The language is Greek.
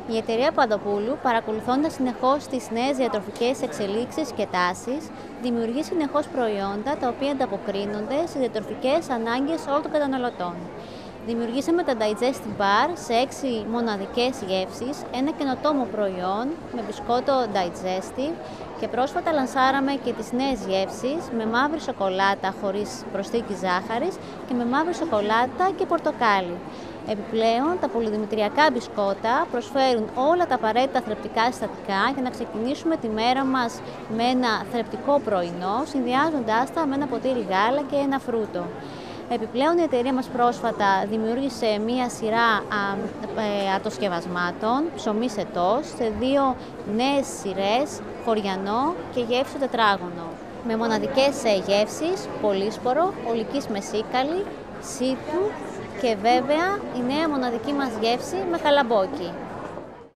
Η εταιρεία Παπαδοπούλου, παρακολουθώντας συνεχώς τις νέες διατροφικές εξελίξεις και τάσεις, δημιουργεί συνεχώς προϊόντα τα οποία ανταποκρίνονται στις διατροφικές ανάγκες όλων των καταναλωτών. Δημιουργήσαμε τα Digestive Bar σε 6 μοναδικές γεύσεις, ένα καινοτόμο προϊόν με μπισκότο Digestive και πρόσφατα λανσάραμε και τις νέες γεύσεις με μαύρη σοκολάτα χωρίς προσθήκη ζάχαρης και με μαύρη σοκολάτα και πορτοκάλι. Επιπλέον, τα πολυδημητριακά μπισκότα προσφέρουν όλα τα απαραίτητα θρεπτικά συστατικά για να ξεκινήσουμε τη μέρα μας με ένα θρεπτικό πρωινό, συνδυάζοντάς τα με ένα ποτήρι γάλα και ένα φρούτο. Επιπλέον, η εταιρεία μας πρόσφατα δημιούργησε μία σειρά ατοσκευασμάτων, ψωμί σε τόστ, σε 2 νέες σειρές, χωριανό και γεύση τετράγωνο. Με μοναδικές γεύσεις, πολύσπορο, ολικής μεσίκαλη, σίτρου και βέβαια η νέα μοναδική μας γεύση με καλαμπόκι.